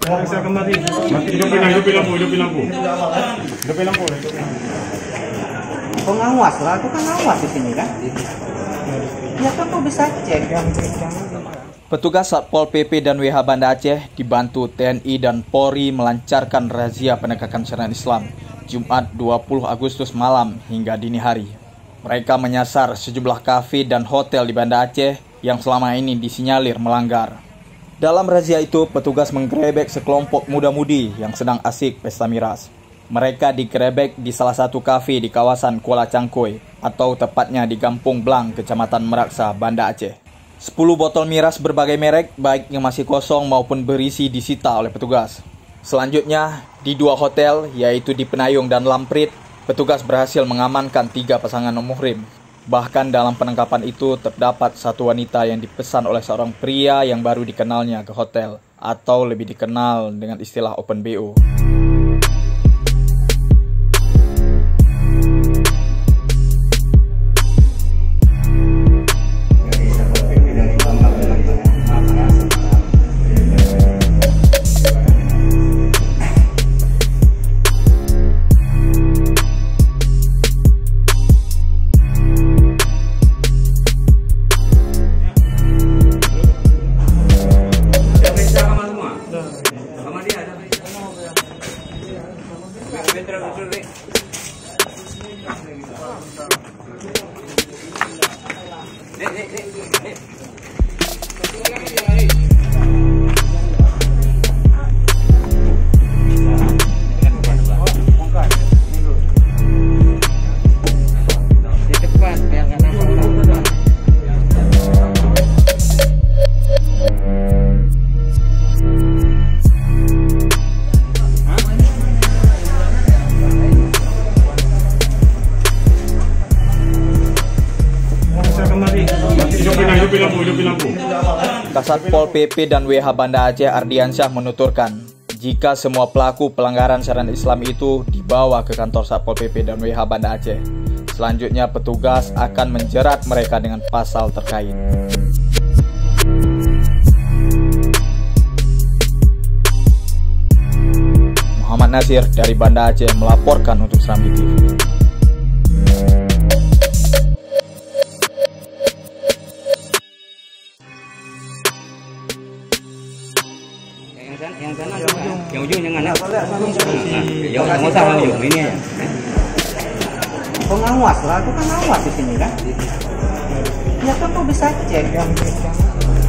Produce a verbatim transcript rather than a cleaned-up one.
Bisa kembali. Hidupin hidupin lampu, hidupin lampu. Hidupin lampu. Pengawas lah, aku kan ngawas di sini kan. Ya kan kau bisa cek. Petugas Satpol P P dan W H Banda Aceh dibantu T N I dan Polri melancarkan razia penegakan syariat Islam Jumat dua puluh Agustus malam hingga dini hari. Mereka menyasar sejumlah kafe dan hotel di Banda Aceh yang selama ini disinyalir melanggar. Dalam razia itu, petugas menggerebek sekelompok muda-mudi yang sedang asik pesta miras. Mereka digerebek di salah satu kafe di kawasan Kuala Cangkoi atau tepatnya di Kampung Blang, Kecamatan Meraksa, Banda Aceh. sepuluh botol miras berbagai merek, baik yang masih kosong maupun berisi, disita oleh petugas. Selanjutnya, di dua hotel, yaitu di Penayung dan Lamprit, petugas berhasil mengamankan tiga pasangan muhrim. Bahkan dalam penangkapan itu terdapat satu wanita yang dipesan oleh seorang pria yang baru dikenalnya ke hotel, atau lebih dikenal dengan istilah open B O. Kasatpol P P dan W H Banda Aceh Ardiansyah menuturkan, jika semua pelaku pelanggaran syariat Islam itu dibawa ke kantor Satpol P P dan W H Banda Aceh, selanjutnya petugas akan menjerat mereka dengan pasal terkait. Muhammad Nasir dari Banda Aceh melaporkan untuk Serambi T V. Yang sana juga, yang ujung yang mana? Yang mau sama ujung ini ya. Pengawas lah, aku kan ngawas di sini kan. Ya kan kau bisa cek.